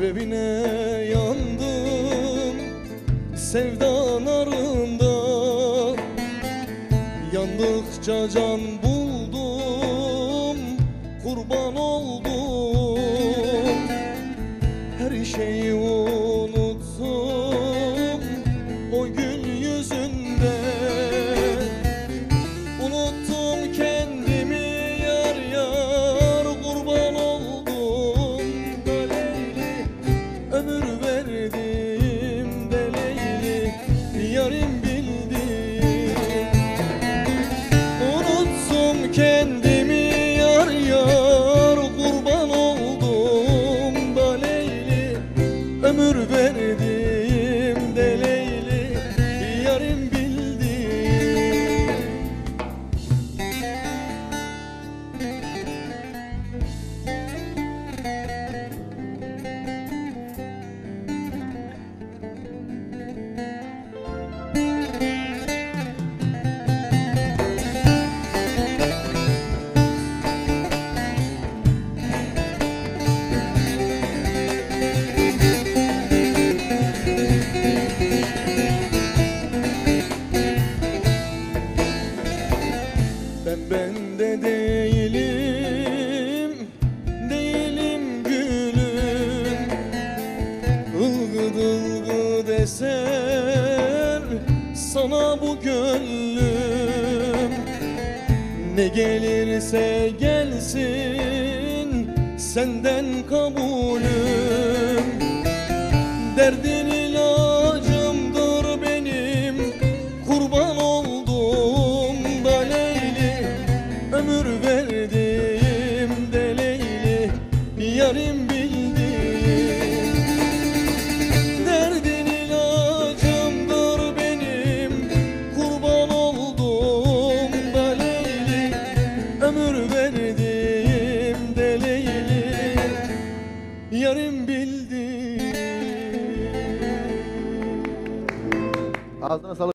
Sebebine yandım sevda narında, yandıkça can buldum, kurban oldum. Her şeyi unuttum o gül yüzünde. Unuttum kendimi yar yar, kurban oldum da Leyli. Ömür verdim de Leyli, yarim bildim. Unuttum kendimi yar yar, kurban oldum da Leyli. Ömür verdim de Leyli, yarim bildim. Ben de değilim, değilim gülüm. Ilgıt ılgıt eser sana bu gönlüm. Ne gelirse gelsin senden kabulüm. Derdini